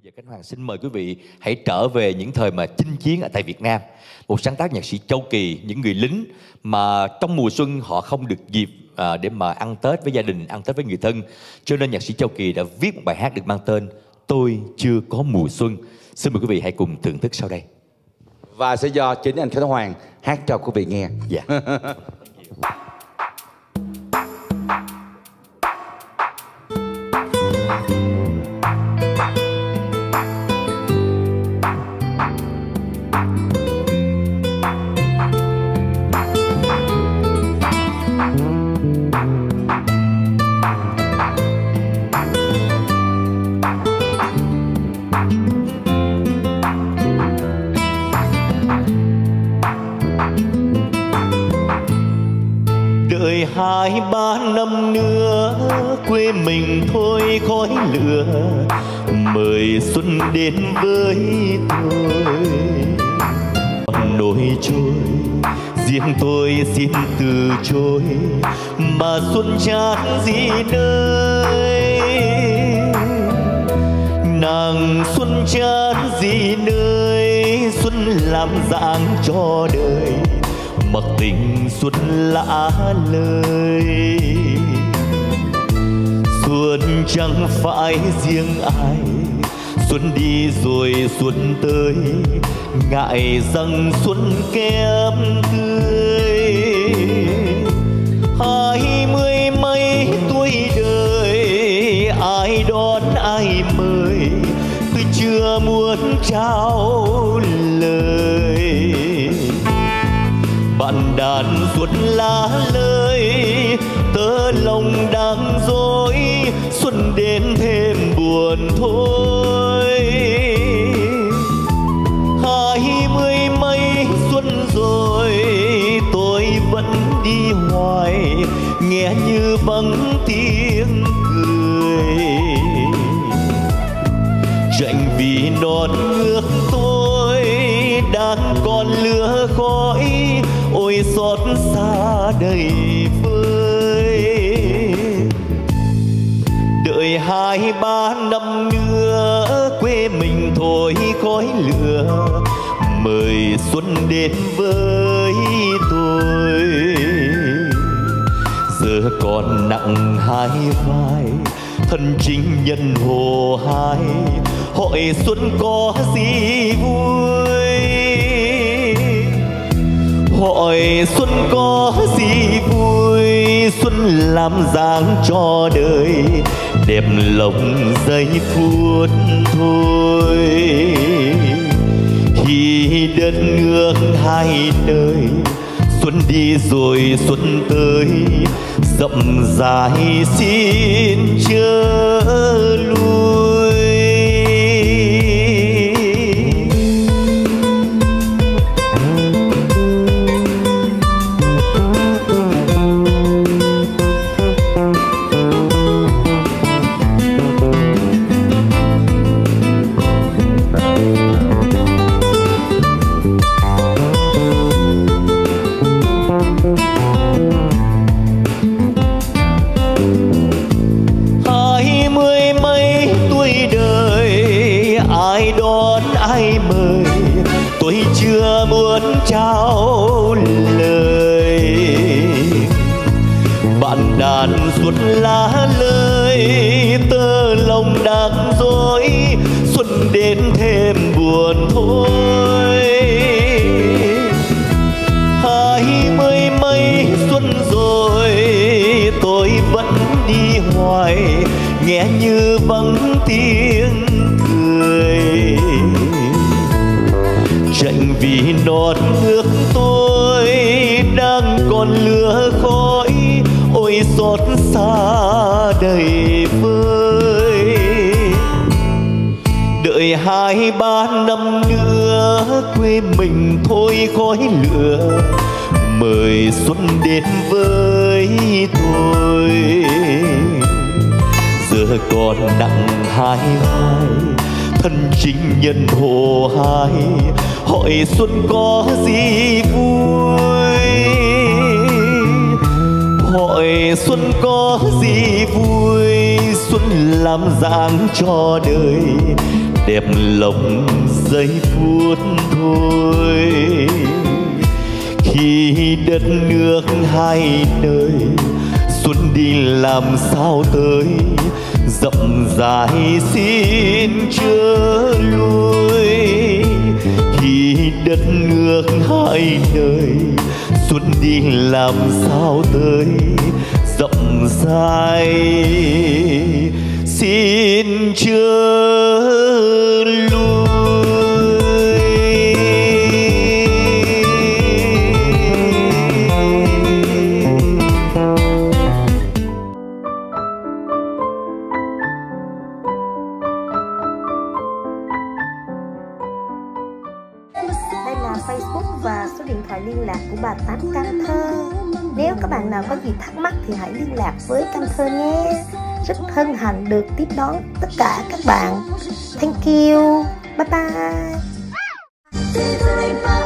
Giờ Khánh Hoàng xin mời quý vị hãy trở về những thời mà chinh chiến ở tại Việt Nam. Một sáng tác nhạc sĩ Châu Kỳ, những người lính mà trong mùa xuân họ không được dịp để mà ăn Tết với gia đình, ăn Tết với người thân. Cho nên nhạc sĩ Châu Kỳ đã viết một bài hát được mang tên Tôi Chưa Có Mùa Xuân. Xin mời quý vị hãy cùng thưởng thức sau đây. Và sẽ do chính anh Khánh Hoàng hát cho quý vị nghe. Dạ. Đợi 2-3 năm nữa quê mình thôi khói lửa, mời xuân đến với tôi. Nổi trôi riêng tôi xin từ chối, mà xuân chán gì nơi. Nàng xuân chán gì nơi, xuân làm dạng cho đời, mặc tình xuân lạ lời. Xuân chẳng phải riêng ai, xuân đi rồi xuân tới, ngại rằng xuân kém tươi. 20 mấy tuổi đời, ai đón ai mời, tôi chưa muốn trao lời. Bạn đàn xuân lá lời, tớ lòng đang dối, xuân đến thêm buồn thôi. 20 mấy xuân rồi, tôi vẫn đi hoài, nghe như vắng tiếng cười. Chạnh vì non nước tôi đang còn lửa khói, ôi xót xa đầy vơi. Đợi 2-3 năm nữa quê mình thôi khói lửa, mời xuân đến với tôi. Giờ còn nặng hai vai, thân chính nhân hồ hai, hỏi xuân có gì vui. Hỏi xuân có gì vui, xuân làm dáng cho đời, đẹp lòng giây phút thôi. Khi đất nước hai nơi, xuân đi rồi xuân tới, rộng dài xin chớ lui. Ai mời, tôi chưa muốn trao lời. Bạn đàn xuân lá lời, tơ lòng đang dối, xuân đến thêm buồn thôi. 20 mấy xuân rồi, tôi vẫn đi hoài, nghe như vắng tiếng cười. Chạnh vì non nước tôi đang còn lửa khói, ôi xót xa đầy vơi. Đợi 2-3 năm nữa quê mình thôi khói lửa, mời xuân đến với tôi. Giờ còn nặng hai vai, thân chính nhân hồ hai, hỏi xuân có gì vui. Hỏi xuân có gì vui, xuân làm dáng cho đời, đẹp đẹp lòng giây phút thôi. Khi đất nước hai nơi, xuân đi làm sao tới, rộng dài xin chớ lui. Khi đất nước hai nơi, xuân đi làm sao tới, rộng dài xin chớ lui. Đây là Facebook và số điện thoại liên lạc của bà Tám Can Thơ. Nếu các bạn nào có gì thắc mắc thì hãy liên lạc với Can Thơ nhé. Rất hân hạnh được tiếp đón tất cả các bạn. Thank you. Bye bye.